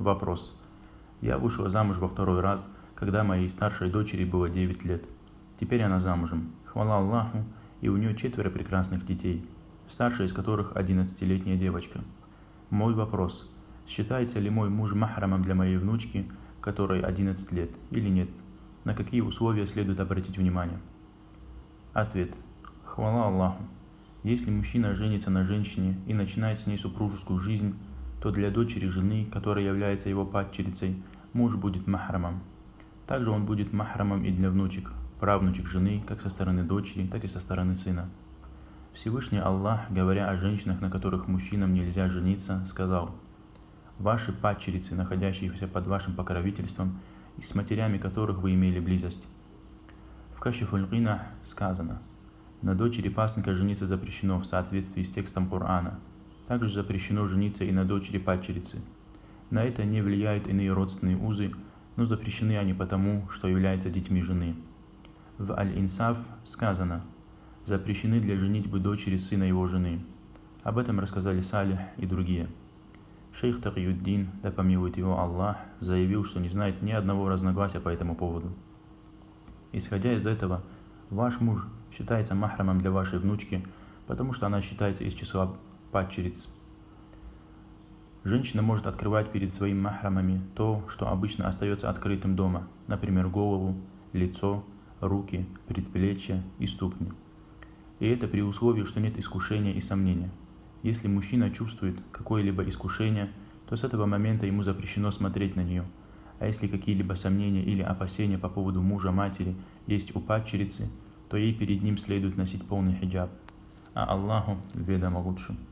Вопрос. Я вышла замуж во второй раз, когда моей старшей дочери было 9 лет. Теперь она замужем. Хвала Аллаху, и у нее 4 прекрасных детей, старшая из которых 11-летняя девочка. Мой вопрос. Считается ли мой муж махрамом для моей внучки, которой 11 лет, или нет? На какие условия следует обратить внимание? Ответ. Хвала Аллаху. Если мужчина женится на женщине и начинает с ней супружескую жизнь, то для дочери жены, которая является его падчерицей, муж будет махрамом. Также он будет махрамом и для внучек, правнучек жены, как со стороны дочери, так и со стороны сына. Всевышний Аллах, говоря о женщинах, на которых мужчинам нельзя жениться, сказал: «Ваши падчерицы, находящиеся под вашим покровительством, и с матерями которых вы имели близость». В Кашифуль Гина сказано: «На дочери пасынка жениться запрещено в соответствии с текстом Корана. Также запрещено жениться и на дочери падчерицы. На это не влияют иные родственные узы, но запрещены они потому, что являются детьми жены». В Аль-Инсаф сказано: «Запрещены для женитьбы дочери сына его жены». Об этом рассказали Салих и другие. Шейх Такиюддин, да помилует его Аллах, заявил, что не знает ни одного разногласия по этому поводу. Исходя из этого, ваш муж считается махрамом для вашей внучки, потому что она считается из числа падчериц. Женщина может открывать перед своими махрамами то, что обычно остается открытым дома, например, голову, лицо, руки, предплечья и ступни. И это при условии, что нет искушения и сомнения. Если мужчина чувствует какое-либо искушение, то с этого момента ему запрещено смотреть на нее. А если какие-либо сомнения или опасения по поводу мужа, матери есть у падчерицы, то ей перед ним следует носить полный хиджаб. А Аллаху ведомо лучше.